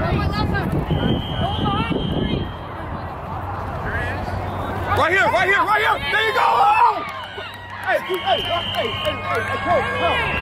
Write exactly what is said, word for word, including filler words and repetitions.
Right here, right here, right here. There you go. Hey, hey, hey, hey, hey, hey, hey, hey,